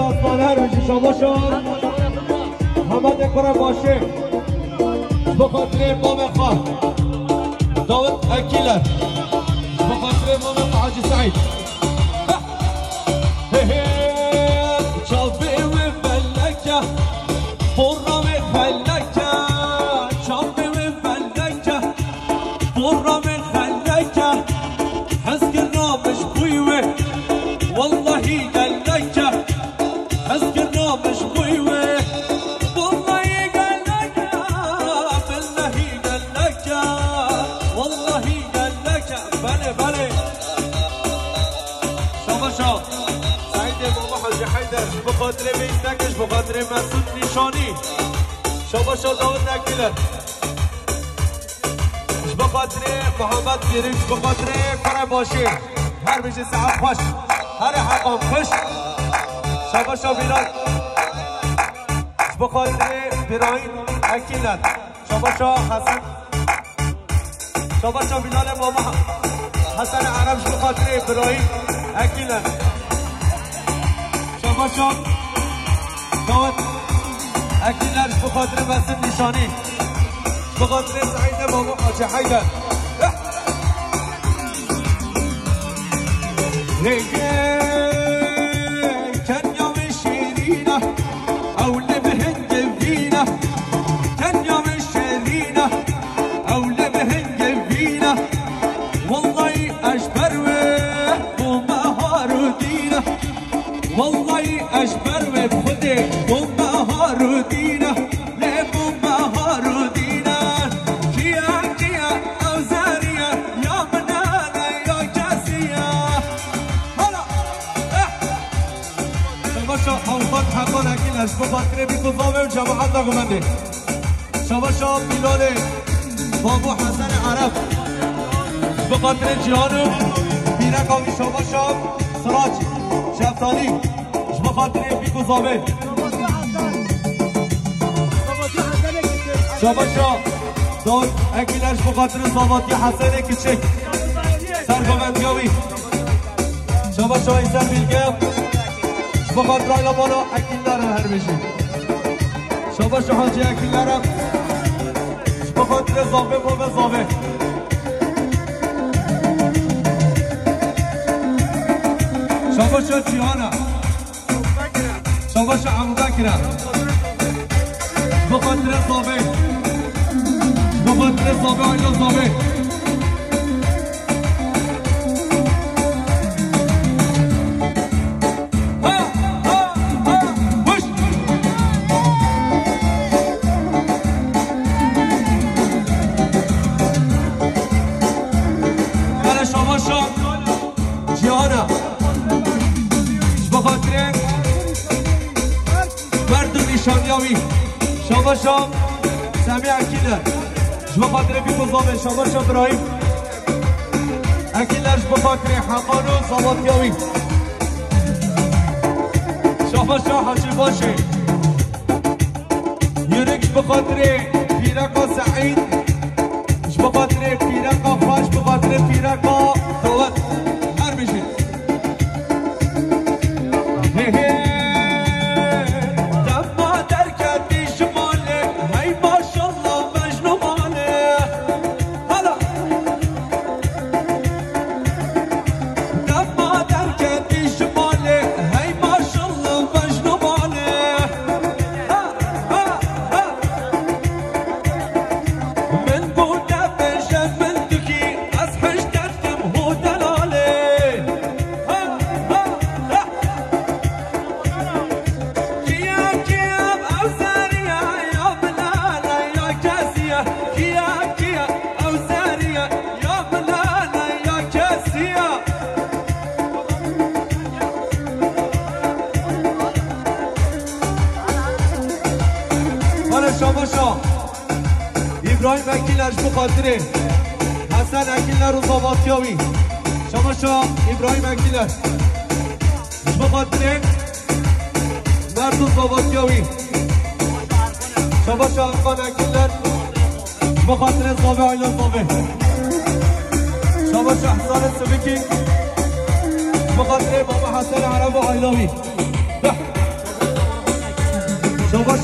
داستانه هر میشه شما شد محمد اکبر باشه بخاطر امام خواه داود اکیلر بخاطر امام حاجی سعید چاپی و فلکه برا و فلکه چاپی و فلکه برا و فلکه حسك الرامش بويوه والله قالك حسك الرامش بويوه والله قالك بالله قالك والله قالك بله بله شما سعید بابا حاجی حیدر بخاطر بیستکش بخاطر مسعود نیشانی شما داود نکیلر بخاطر محمد گریش بخاطر فرماشی هر میشه سعب خوش هر حقام خوش شما بیران بخاطر براین اکیلن شما حسن شما بیلال ماما حسن عربش بخاطر براین اکیلن شما داود اکیلن بخاطر مسعود نیشانی بخاطر سعید بابا حاجی حیدر كان يوم شيرينه او لبهن فينا كان يوم شيرينه او لبهن فينا والله اشبر ومهار دينه والله اشبر بخدي ومهار دينه حقان اکیلش بخاطر بیکوزاوه و جماعت نگمنده شما بیلال بابو حسن عرب بخاطر جهان و بیرکاوی شما سراج شفتانی بخاطر بیکوزاوه شما داد اکیلش بخاطر زاواتی حسن کچک سرگومندیاوی شما ایسر بیلگه بخاطر آیلا بالا اکیلرم هر بشید شما حاجی اکیلرم بخاطر زاوه و زاوه شما جیانا شما عمو بکرم بخاطر زاوه آیلا زاوه جهانا بخاطر مرد نیشانیاوی شما سمی اکیلر بخاطر بیکوزاوه شما برایم اکیلرش بخاطر حقان و زواتیاوی شما حاجی باشه یونکش بخاطر پیرکا سعید بخاطر پیرکا خوش بخاطر پیرکا داود هر میشید دما در کردی شماله هی ماشالله مجنوانه حالا دما در کردی شماله هی ماشالله مجنوانه من بوده بشه من دکی از حش دردم هو دلاله شما ابراهیم اکیلرش بخاطره حسن اکیلر و زاواتیاوی شما ابراهیم اکیلر بخاطره مرد و زاواتیاوی شما ارفان اکیلر بخاطر زاوه آیلا زاوه شما احسان سبکی بخاطر بابا حسن عرب و آیلاوی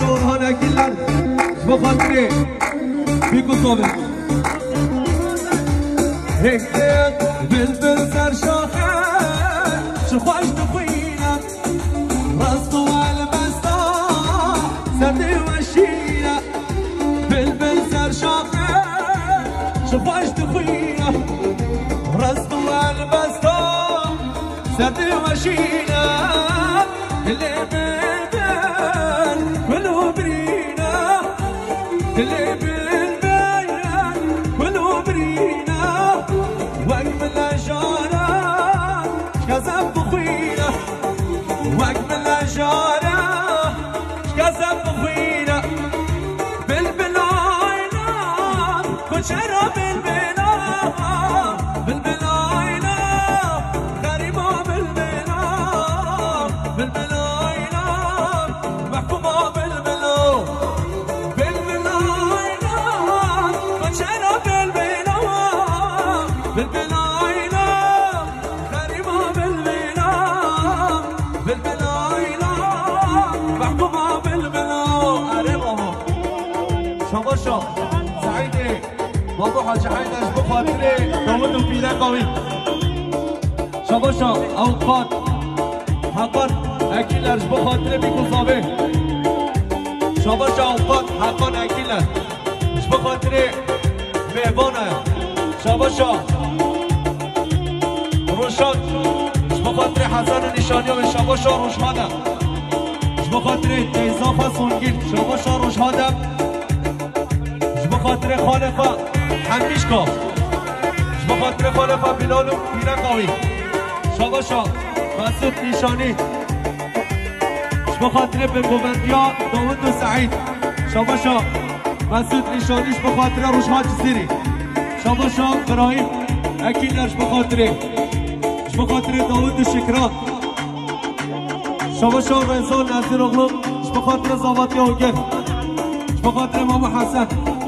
برهان اکیلن بخاطره بیکو صابه هکتر بلبل سر شاخه چه خوش دخوینم راست و المستا سرده و شیره بلبل سر شاخه چه خوش دخوینم راست و المستا سرده و شیره اللي بلبل ولو برينا اللي بلبل ولو برينا وقف الأشارة كذب بخوينا وقف الأشارة كذب بخوينا بلبل عينا كشرة بلبلا بلبل عينا غريبة بلبلا بلبل عينا محكومة بلبلا بلبل عينا كشرة بلبلا بلبل عينا غريبة بلبلا بلبل عينا محكومة بلبلا قريبة شباشا سعيدي بابا حاج حيدر بخاطري داود وفيدا قوي شباشا اوقات حقان اكيلر بخاطري بيكو صابه شباشا اوقات حقان اكيلر بخاطري مهبانه شباشا روشاد بخاطري حسن نشاني و شباشا روشهاده بخاطري اضافه سونگیر شباشا روشهاده بخاطر خالفه همیشکا بخاطر خالفه بلال و پیرن قوی شباشا مسعود نیشانی بخاطر بنگوبندیا داود و سعید شباشا مسعود نیشانیش بخاطر روشها جزیری شباشا ابراهیم اکیلش بخاطر داود و شکران شباشا رضا نظیر اغلو بخاطر زاواتی هوگر بخاطر ماما حسن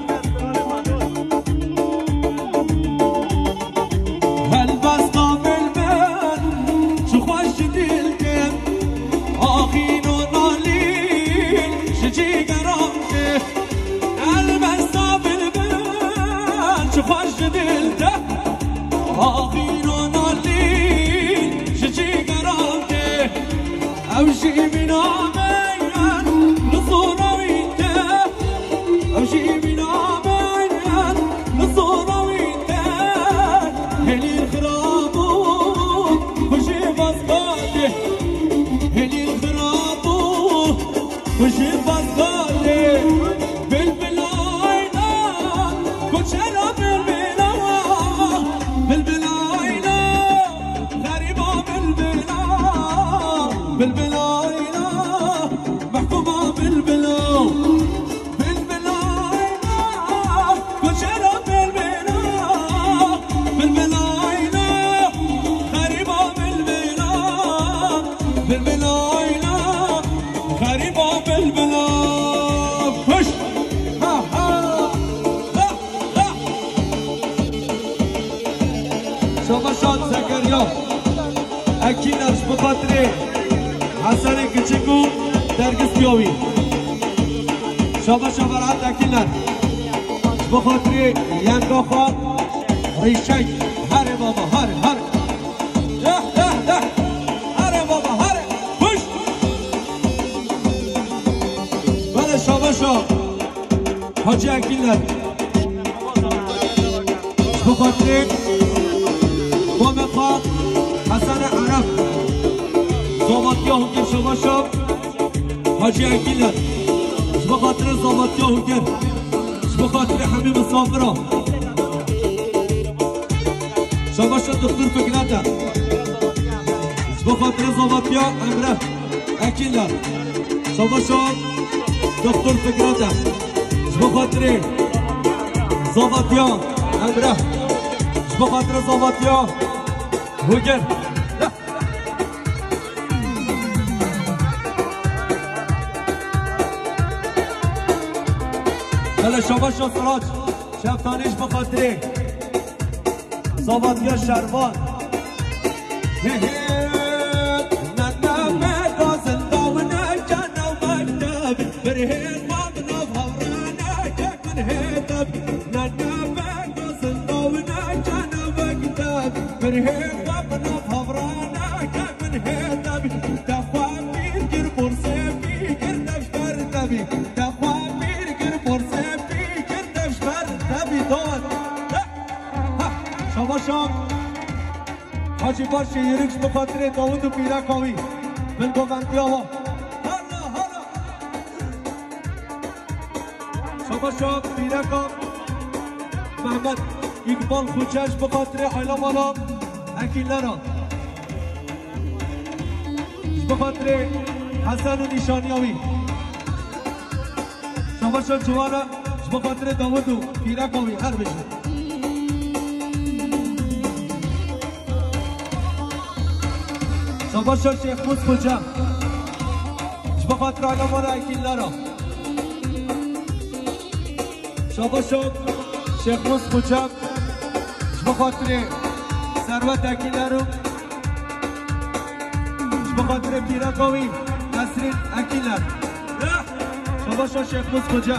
اکیلش بخاطر حسن کچکو درگز پیاوی شاباشا برات اکیلش بخاطر ینگا خواه ریشه هره بابا هره هره بابا هره خوش بله شاباشا حاجی اکیلش بخاطر بام خواه حسن عرب زاماتیا هنگر شباشا حاجی اکیلر بخاطر زاماتیا هنگر بخاطر حمیم صابرا شباشا دکتر فکرته بخاطر زاماتیا امره اکیلر شباشا دکتر فکرته بخاطر زاماتیا امره بخاطر زاماتیا هوگر بله شباشا سراج شفتانیش بخاطره زابطیا شربان ننه مگازن داونه جنو مکتب برهن من هيك وابنا فبرانا من هيك تبي تخوابير كر برسبي كر دفتر تبي تخوابير كر برسبي كر دفتر تبي دون شباشم حاجی باشه یریکش به خاطر داوود و پیرکاوی بالگوانتی ها شباشم پیرکا محمد اقبال خوچش به خاطر حیلا مالا اکیلرا به خاطر حسن و نشانیاوی شباشم جوانا به خاطر داوود و پیرکاوی هر بشه شباشا شیخ موز خوجا به خاطر علمان اکیلرا شباشا شیخ موز خوجا به خاطر ثروت اکیلرو به خاطر پیرکاوی نسرین اکیلر شباشا شیخ موز خوجا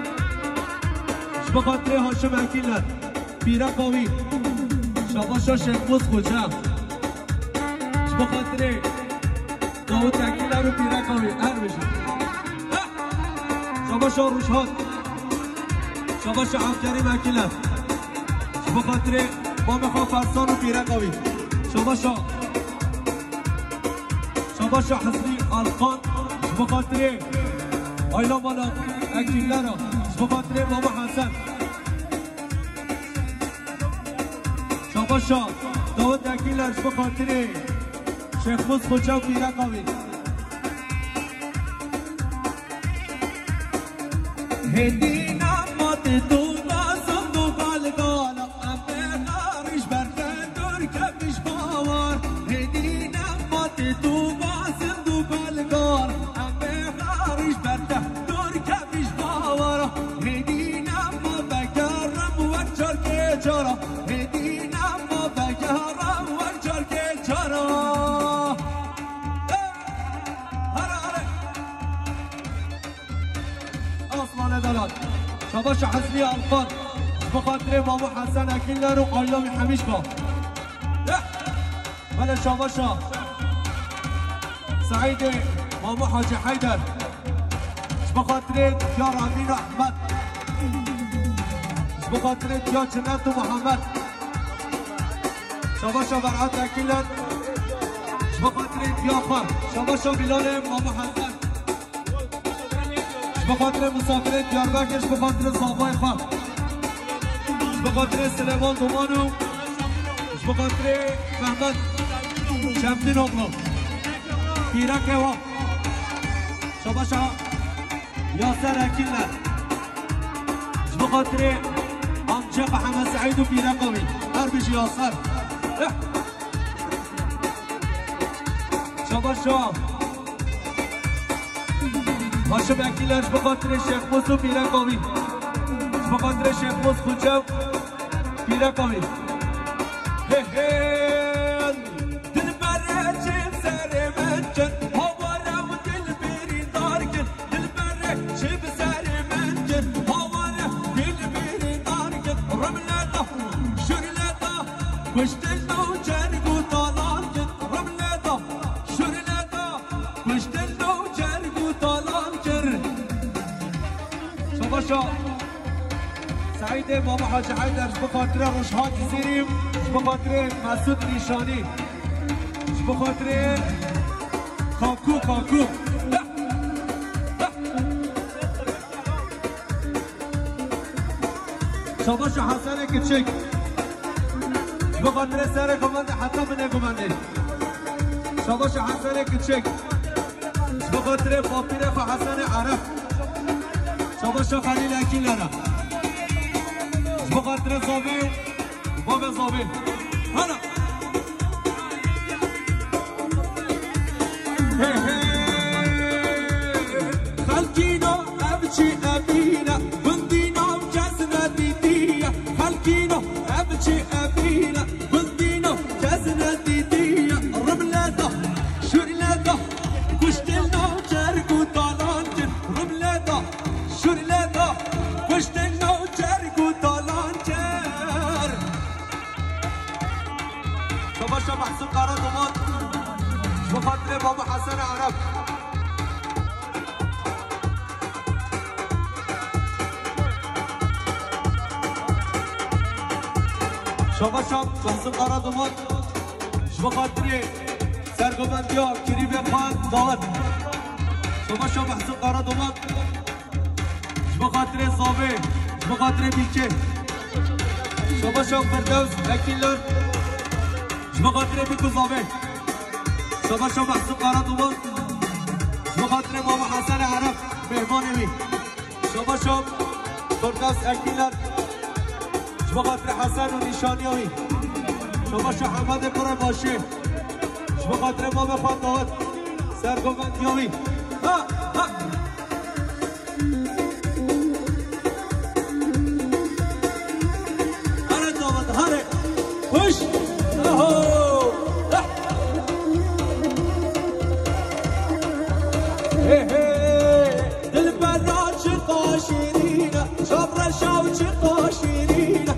به خاطر هاشم اکیلر پیرکاوی شباشا شیخ موز خوجا به خاطر داوود اکیلر و پیرکاوی هر بشه شباشا روشهات شباشا عبدالکریم اکیلر به خاطر بامخا فرسان و پیرکاوی شباشا حسنی الخان به خاطر آیلا مالا اکیلر به خاطر بابا حسن شباشا داوود اکیلر به خاطر شیخ موز خوچا و پیرکاوی هدی نمات تو بازم دو بالگالا امه خارش برخدور کمیش باور هدی نمات تو بازم دو بالگالا امه خارش برخدور کمیش باور هدی نما بگرم و چار که چارا هدی نما بگرم و چار که چارا شباشا حسنی الخان به خاطر مامو حسن اکیلر و آیلامی حمیشکا بله شباشا سعید مامو حاجی حیدر به خاطر دیار امین و احمد به خاطر دیار جنت و محمد شباشا برعت اکیلر به خاطر دیار خان شباشا بلال مامو حسن به خاطر مسافر دیاربکرش به خاطر صحابای خان به خاطر سلیمان دومانو به خاطر محمد شمدین اغلو پیرک ها شباشا یاسر اکیلر به خاطر امجق حمد سعید و پیرکاوی هر بشی یاسر شباشا هاشم اکیلرش به خاطر شیخ موز و پیرکاوی به خاطر شیخ موز خوچا و پیرکاوی دل بره چه سر من کن هواره و دل بری دار کن دل بره چه سر من کن هواره دل بری دار کن رملتا شرلتا کشتل نو جرگ و تالان کن رملتا شرلتا کشتل نو جرگ و تالان شباشا سعید بابا حاجی حیدر به خاطر روشهات زیریم به خاطر مسعود نیشانی به خاطر کاکو شباشا حسن کچک به خاطر سر کمانده حتی من کمانده شباشا حسن کچک به خاطر پاپیره و حسن عرف شباشا خلیل اکیلر به خاطر زابه باب زابه هلا خلقینا ابچی ابینا بندینا کس ندیدیا خلقینا ابچی ابینا بندینا کس ندیدیا رملتا شرلتا کشتلنا جرگو تالان کن رملتا شرلتا کشتلنا جرگو تالان کن بخاطر بابا حسن عرب شما شام بحث قرادمون شما خاطری سرگوبندی ها کریب خان داد شما شام بحث قرادمون شما خاطری صابه شما خاطری بیکه شما شام فردوس اکیلر شما خاطری بیکو صابه شما شام بحث قرادمون شما خاطری بابا حسن عرب مهمانی بی شما شام فردوس اکیلر شما خاطر حسن و نشانی هایی شما شما حمد پر باشه شما خاطر ما بخواد داد سرگوبندی هایی هره دامد هره خوش دل برا چه قاشرینه شبر شاو چه قاشرینه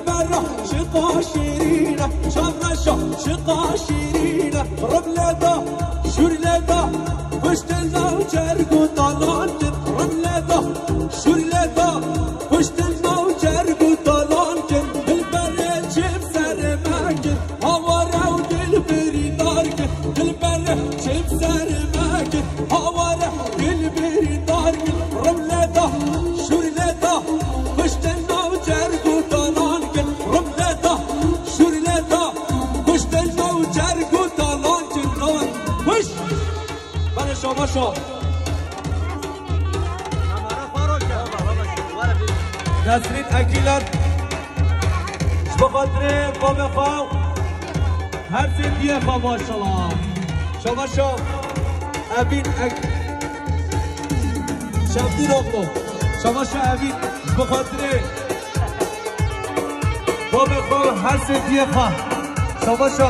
شقاشيرينا شامنا شقاشيرينا رملة شرلة وشتلنا وجرقو طلانجن رملة شرلة وشتلنا وجرقو طلانجن البرد جيب سر ماكن هوارا ودلبري داركن البرد جيب سر ماكن هوارا ودلبري داركن رملة شرلة وشتلنا وجرقو طلانجن شما شو نسرین اکیلت بخاطر بابا خواو هر زندیه خواه ماشالله شما شو ابین شمدین اغلو شما شو ابین بخاطر بابا خواو هر زندیه خواه شما شو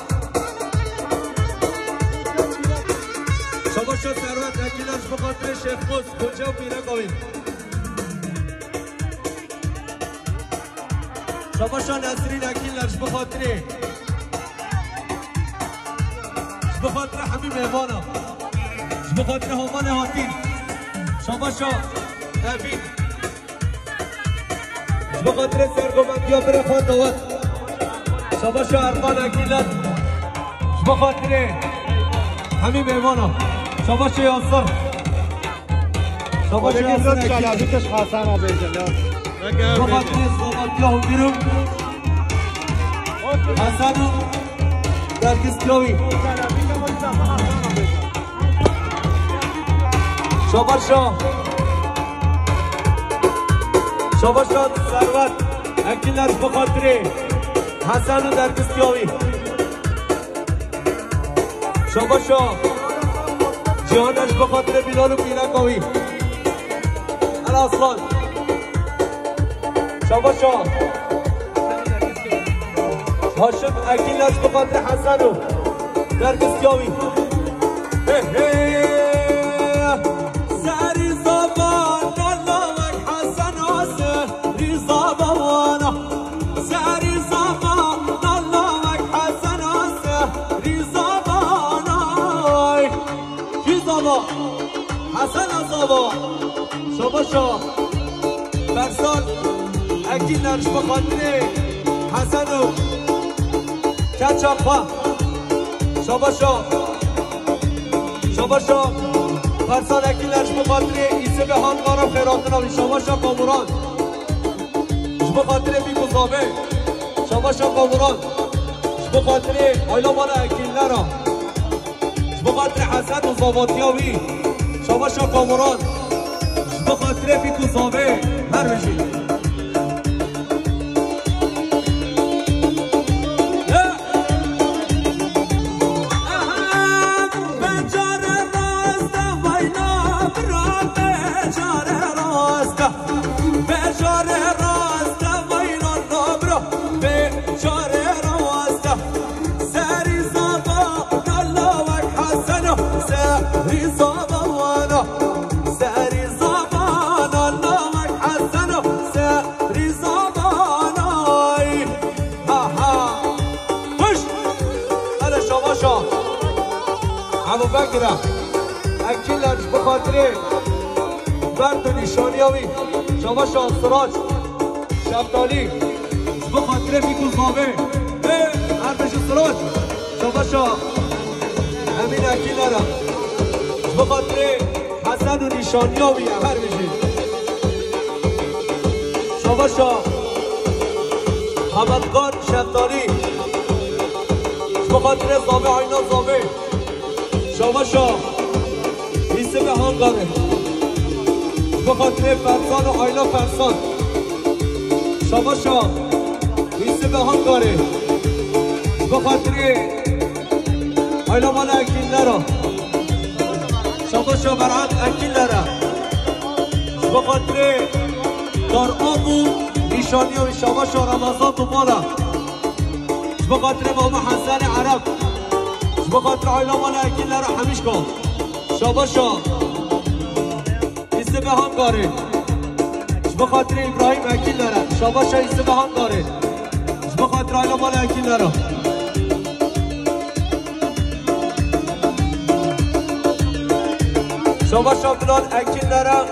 شما شو ثروت اکیلش بخاطر شیخ موز کنجا و پیره قوی شما شو نسرین اکیلش بخاطر همین مهمانا بخاطر همان هاتین شما شو ابین بخاطر سرگوبندی ها بره خواه دوات شما شو ارقان اکیلت بخاطر همین مهمانا شما شو یاسر شما شو یاسر اکیلش خواستن ها بیزن بخاطر صحبتی ها بیرون حسن و درگز کلاوی شما شو ثروت اکیلش بخاطر حسن و درگز کلاوی شما شو جهانش بخاطر بلال و پیرکاوی الاصلان شما شو هاشم اکیلش بخاطر حسن و درگز کلاوی سری زبان اللهک حسن آسه ریزا بوانا سری زبان اللهک حسن آسه ریزا بوانا کی زبا حسن زبا شما شو برسال اکیلش بخاطر حسن و کچاپا شما شو فرسان اکیلش بخاطر ایسه به هانگارم خیراتناوی شما شو کاموران بخاطر بیگوزابه شما شو کاموران بخاطر آیلامان اکیلنرا بخاطر حسن و زاباتیاوی شما شو کاموران بخاطر بیگوزابه هر بشید ابو بکر اکیلش بخاطر برد و نشانیاوی شباشا سراج شبدالی بخاطر میکوزاوه ارتش سراج شباشا همین اکیلارم بخاطر حسن و نشانیاوی هر بشید شباشا حمدگان شبدالی بخاطر زاوه آینا زاوه شباشا ایسه به هنگاره بخاطر فرسان و آینا فرسان شباشا ایسه به هنگاره بخاطر آینا مال اکیل نرا شباشا برعت اکیل نرا بخاطر دار آبو نشانی و شباشا رمضان تو مالا بخاطر ماما حسن عرب بخاطر آینا مال اکیل نرا همیش کن شباشا ایسه به هنگاره بخاطر ابراهیم اکیل نرا شباشا ایسه به هنگاره بخاطر آینا مال اکیل نرا شباشا بلال اکیل نرا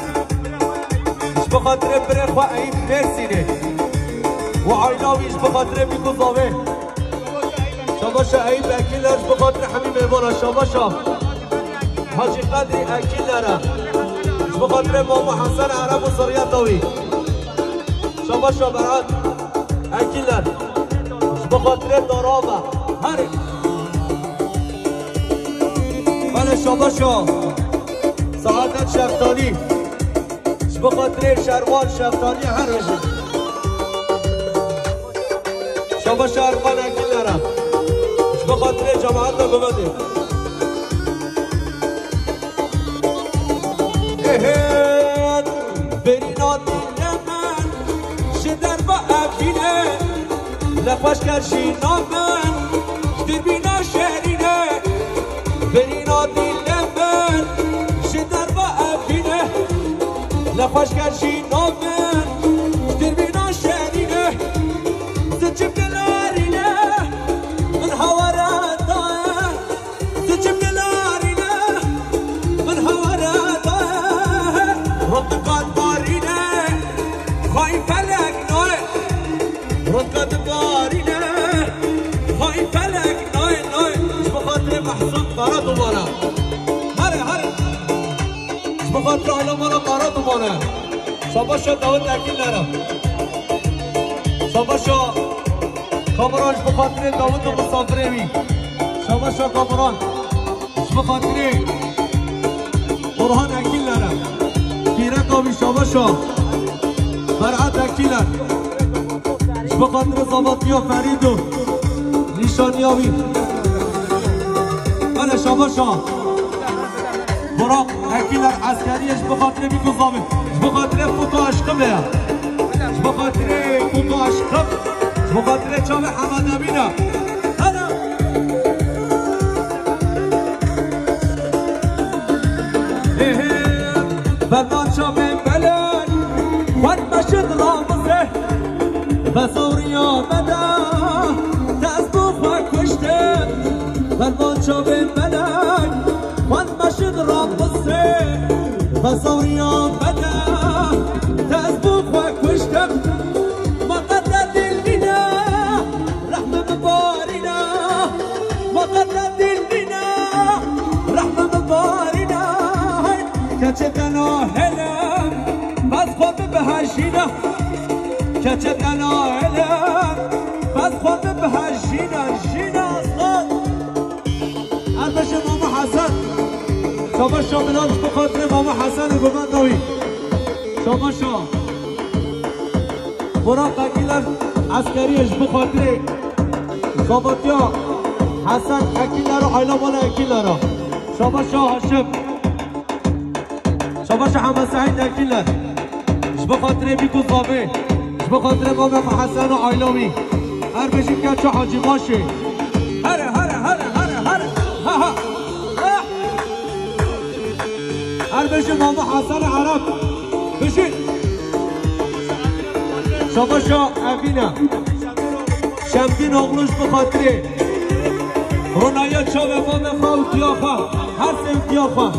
بخاطر برخ و عید مرسینه و آیناویش بخاطر میکوزاوه شباشا عید اکیل نرش بخاطر همین میمانا شباشا حاجی قدری اکیل نرا بخاطر ماما حسن عرب و سریعت داوی شباشا برات اکیل نر بخاطر دارابا هره بله شباشا سعادت شفتانی بخاطر شروان شفتانی هر بشه شباشا ارقان اکیل نرم بخاطر جماعت دا ببنده برینا دیل من شدر با افینه لفاش کرشینا من دبینا شهرینه برینا دیل من شدر با افینه لفاش کرشینا من دبینا شهرینه زجب دلارینه من هوارتا زجب دلارینه من هوارتا رتقات بارینه خواهی فلک نوه رتقات بارینه خواهی فلک نوه بخاطر محسن قرار دوباره هره بخاطر حالا مالا قرار دوباره شباشا داود اکیل نرم شباشا کامرانش بخاطر داود و مسافره می شباشا کامران بخاطر برهان اکیل نرم پیرک آبی شباشا برعت اکیل نرم بخاطر زباطی و فرید و نشانی آبی بله شباشا براق اکیل نرم عسکریش بخاطر میکوزامه بخاطر فوتو عشقمه بخاطر فوتو عشقم بخاطر چاوه حمد امینه بردان چاوه بلد خود مشد رامزه بزوری آمده دست بخواه کشته بردان چاوه بلد خود مشد رامزه بزوری آمده دست بخواه کشته مقدر دل بینا رحمه مبارینا مقدر دل بینا رحمه مبارینا کچه تناهلم بس خود بهشینا کچه تناهلم بس خود بهشینا شینا اصلا اربش ماما حسن شباشا بلالش بخاطر ماما حسن گمنداوی شباشا براق اکیلر عسکریش بخاطر زابطیا حسن اکیلر و آیلا مال اکیلر شباشا هاشم شباشا حمد سعید اکیلر بخاطر بیکو زابه بخاطر ماما حسن و آیلامی هر بشید که چه حاجی باشه هره هر بشید ماما حسن عرب بشید شباشا ابینا شمدین اغلوش بخاطر رونایا چاوه ما بخواه دیاخواه هر سیم دیاخواه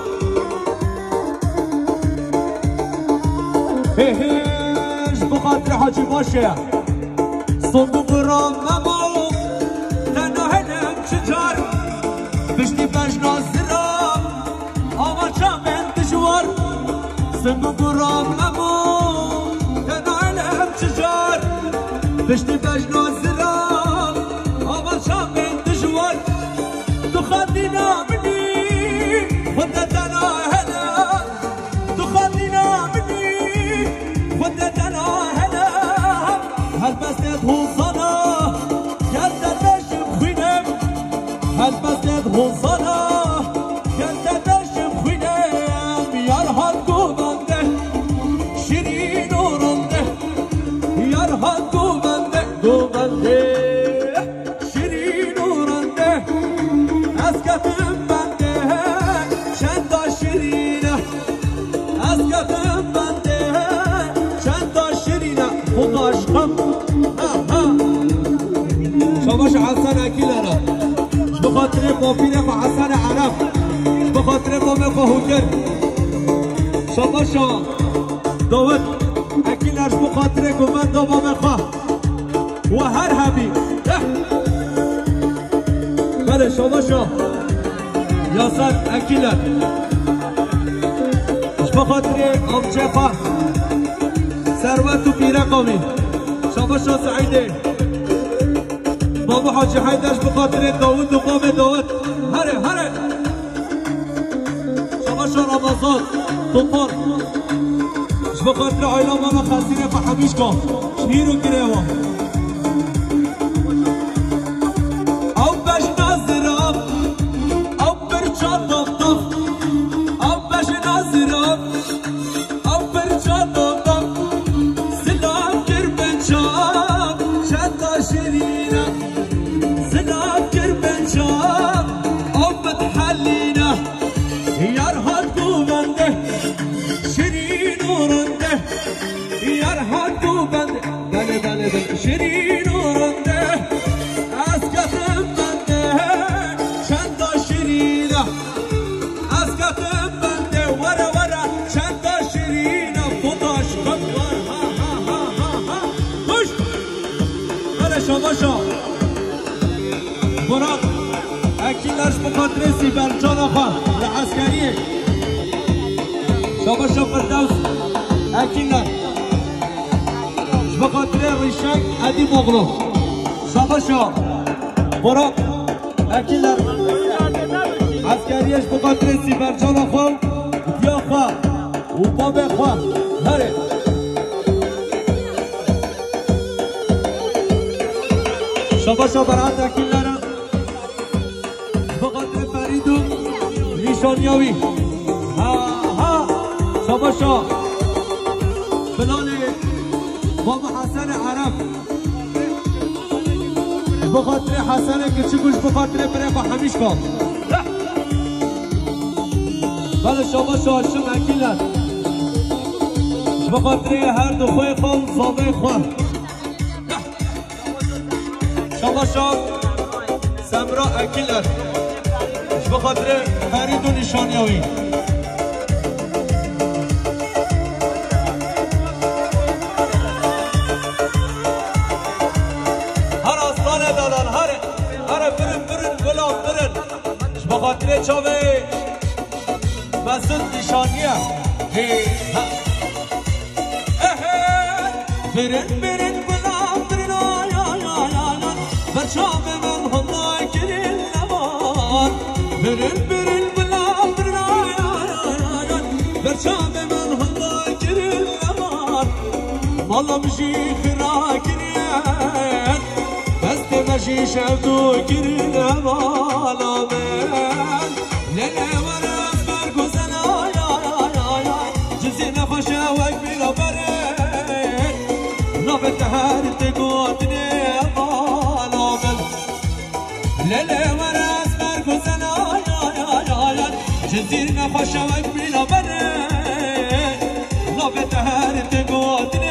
هیش بخاطر حاجی باشه صندوق را ممو تنها هلم چجار بشتی بجناز را آما چامن دجوار صندوق را ممو تنها هلم چجار بشتی بجناز را آما چامن دجوار تو خاطی نامنی خودت تنها هلم تو خاطی نامنی خودت تنها هلم هل بستت حوصانا گل دردشم خوینم هل بستت حوصانا گل دردشم خوینم یار ها گوبنده شیرین و رنده یار ها گوبنده شیرین و رنده از کتم بنده چند تا شیرینه از کتم بنده چند تا شیرینه خود عشقم شباش حسن اکیلنا بخاطر بابینه و حسن عرب بخاطر بابه و هوگر شباشا داود اکیلش بخاطر گمند بابه خواه و هر حبیب بله شباشا یاسر اکیلن بخاطر آمچه خواه ثروت و پیره قومی شباشا سعیده بابا حاجی حیدرش بخاطر داود و باب داود هره شباشا رمضان طفار بخاطر عائله ماما خسیره فحمیش کن شهیر و گره و او بش نازرم او برچا دفتف او بش نازرم او برچا دفتف سلام کر بچام چند شیرینه سلام کر بچام او بتحلینا یار ها گوبنده شیرین و رنده یار ها گوبنده بله شیرین و رنده از کتم بنده چند تا شیرینه از کتم بنده وره چند تا شیرینه خودش کتوار ها خوش بله شباشا برام اکیلش بخاطر سیبرجان آقا لعسکریه شباشا فردوس اکیلش بخاطر ریشک عدی مغلو شباشا برام اکیلش عسکریش بخاطر سیبرجان آقا دیا خواه و باب خواه هره شباشا برات اکیلش بخاطر فرید و نیشانیاوی ها شباشا بلال بابا حسن عرب بخاطر حسن کچگوش بخاطر بره با همیش کن بله شباشا شم اکیلت بخاطر هر دو خوی خواه زابه خواه شباشا سمرا اکیلت بخاطر فرید و نشانیاوی هر آستان دالان هر برن بلا برن بخاطر چاوه مسعود نشانیه برن بلا برن آیا برچاوه من هنای کرین نمان برن بلا برن آیا برچاوه من هنای کرین نمان مالا مشی خرا کرین دست مشی شبدو کرین مالا من لیله ورم برگزن آیا جزی نخوشه وک بیلا برن نافت هر تگودنی مالا من لیله ورم برگزن آیا جزی نخوشه وک بیلا برن نافت هر تگودنی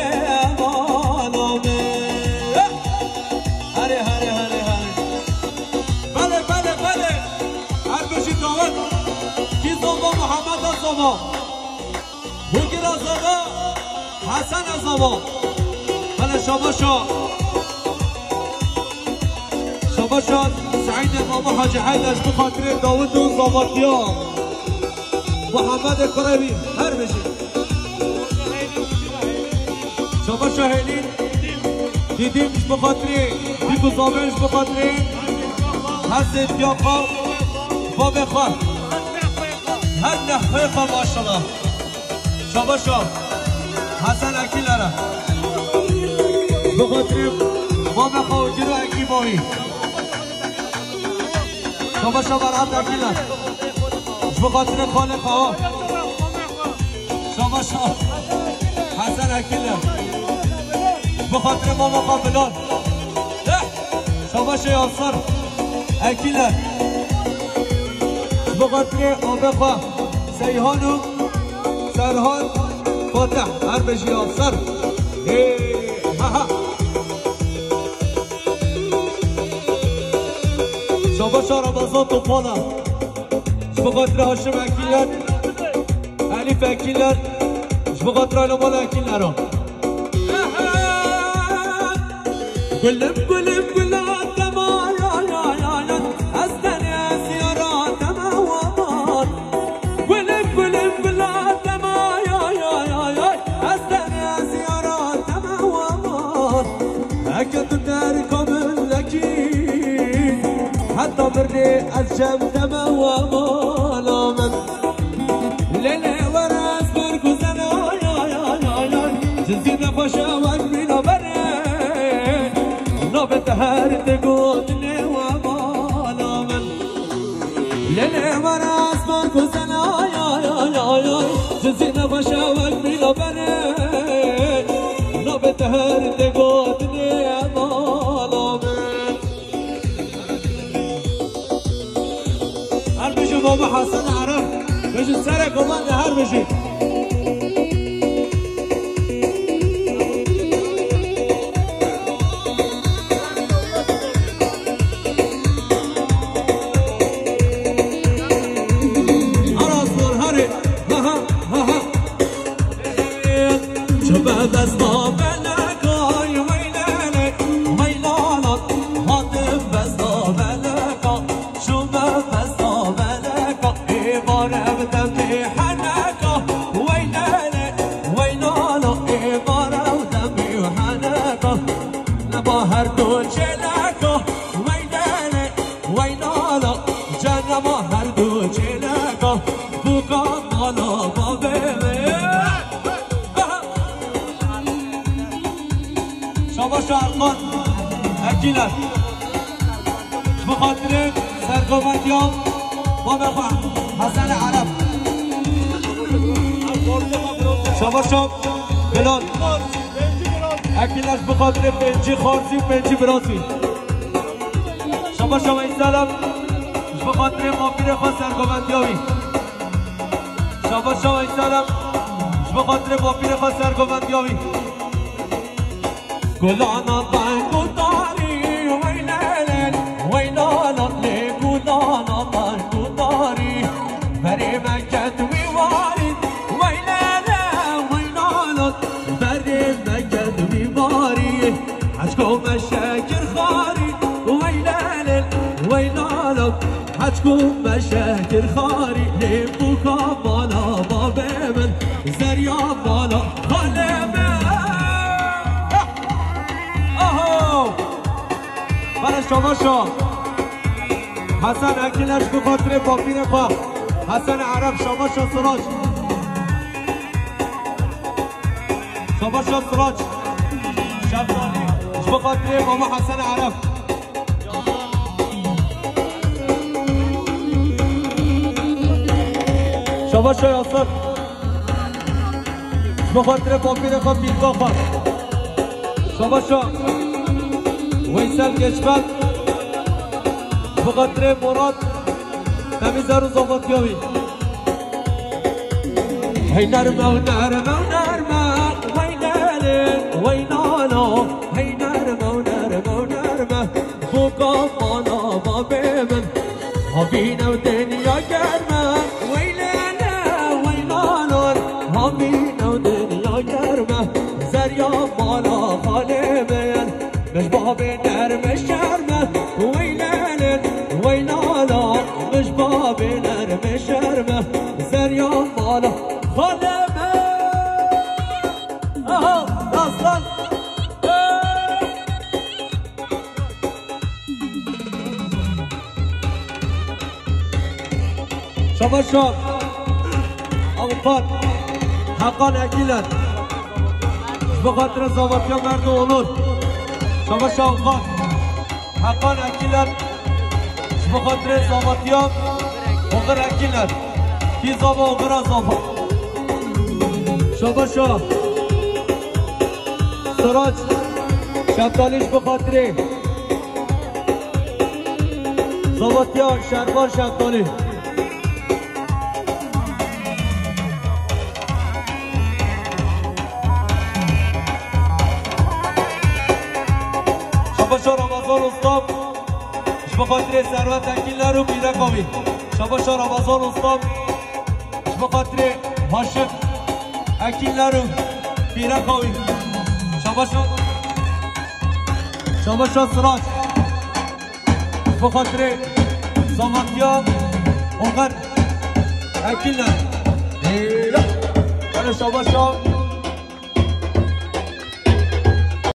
مالا من هره بله زمان بگیر از زمان حسن از زمان بله شما شاد سعید امام حاج حیدرش به خاطر داود و زاماتیا محمد قربی هر بشید شما شاهدین دیدیمش به خاطر دیگو زامنش به خاطر هست اتیاقا با بخواه هر نحوه خواه ماشالله شما حسن اکیلره به خاطر با بخواه و گیرو اکی بایی شما برات اکیلر به خاطر خالق ها شما حسن اکیلر به خاطر ماما قابلان شما یاسر اکیلر به خاطر آبخواه سیحان و سرحان فاتح هر بشی یاسر شما رمضان توپانا به خاطر هاشم اکیلر علیف اکیلر به خاطر علمان اکیلر ها گلم گلاتم از دنیا زیاراتم آمان گلم گلاتم از دنیا زیاراتم آمان اگه تو در کامل نکی حتی برنی از جمتم آمان آمد لیله وراز برگزن جزی نفاشا وقبینا بره نابت هر دگود نواما من لیله وراز برگزن جزی نفاشا وقبینا بره نابت هر دگود نواما من هر بشو بابا حسن عرب بشو سر کمان هر بشی اکیلر بخاطر سرگومندیام با بخواه حسن عرب شما بلال اکیلرش بخاطر بنجی خارسی و بنجی براسی شما این سلام بخاطر مافیر خواه سرگومندیامی شما این سلام بخاطر مافیر خواه سرگومندیامی گلانا بانگو داری ویلالا گلانا بانگو داری بری مکت میوارید ویلالا بری مکت میواری حجکو مشاکر خاری ویلالا حجکو مشاکر خاری لیمبو کا بالا باب من زریا بالا خاله من برای شما حسن اکیلش به خاطر پاپین خواه حسن عرب شما سراج شما سراج شبزانی به خاطر ماما حسن عرب شما یاسر به خاطر پاپین خواه پیلگاه خواه شما ویسل کشبت به خاطر مراد تمیزر و زاماتیاوی هی نرمه و نرمه و نرمه وینالا هی نرمه و نرمه و نرمه بوکا مانا بابه من آبینه و دنیا گرمه ویلالا مش بابي نرمش شرمه ويلالن ويلالا مش بابي نرمش شرمه زريان مالا خدمه اهو اصلا شباب شاب اوقات حقا اكيلا بخاطر زواتيا مرد و اولود شما شاوقات حقا اکیلت بخاطر زاماتیان اغر اکیلت کی زاما اغر زاما شما شا سراج شبدالیش بخاطر زاماتیان شربان شبدالی شباشا رمضان استاد بخاطر ثروت اکیل رو بیرکاوی شباشا رمضان استاد بخاطر هاشم اکیل رو بیرکاوی شباشا سراج بخاطر زاماتیا اونقدر اکیل رو شباشا